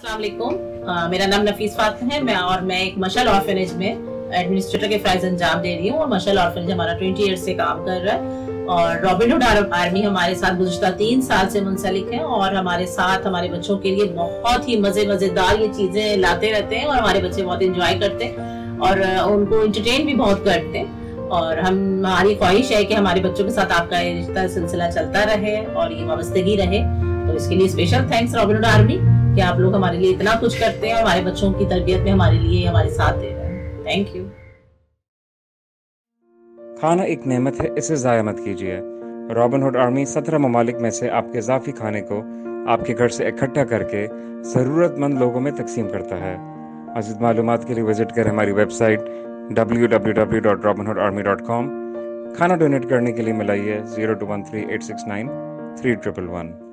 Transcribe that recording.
अस्सलाम वालेकुम। मेरा नाम नफीस फातिमा है। मैं एक मशल ऑर्फनेज में एडमिनिस्ट्रेटर के फ़राइज़ अंजाम दे रही हूँ और मशल ऑर्फनेज हमारा 20 ईयर से काम कर रहा है और रॉबिन हुड आर्मी हमारे साथ गुज़श्ता 3 साल से मुंसलिक है और हमारे साथ हमारे बच्चों के लिए बहुत ही मज़ेदार ये चीज़ें लाते रहते हैं और हमारे बच्चे बहुत इंजॉय करते हैं और उनको इंटरटेन भी बहुत करते हैं। और हमारी ख्वाहिश है कि हमारे बच्चों के साथ आपका ये रिश्ता सिलसिला चलता रहे और ये वाबस्तगी रहे। तो इसके लिए special thanks Robin Hood army कि आप लोग हमारे लिए इतना कुछ करते हैं और हमारे बच्चों की तरबियत में हमारे लिए हमारे साथ दे रहे हैं। Thank you. खाना एक नेमत है, इसे ज़ाया मत कीजिए। रॉबिन हुड आर्मी 17 ममालिक में से आपके इजाफी खाने को आपके घर से इकट्ठा करके ज़रूरतमंद लोगों में तकसीम करता है। मज़ीद मालूमात के लिए विज़िट करें हमारी वेबसाइट www.robinhoodarmy.com। खाना डोनेट करने के लिए मिलाइए 0213 869 3111।